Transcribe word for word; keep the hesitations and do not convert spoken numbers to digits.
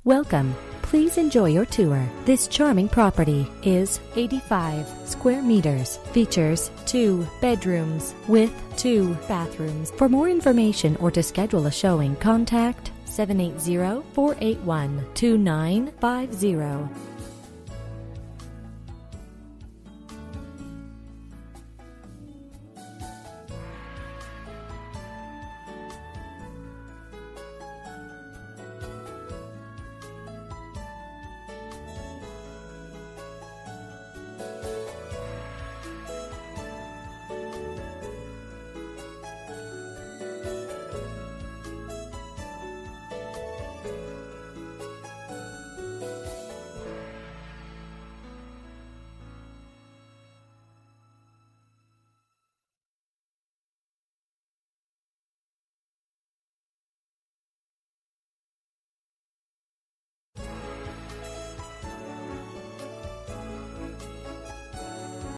Welcome. Please enjoy your tour. This charming property is eighty-five square meters. Features two bedrooms with two bathrooms. For more information or to schedule a showing, contact seven eight zero, four eight one, two nine five zero.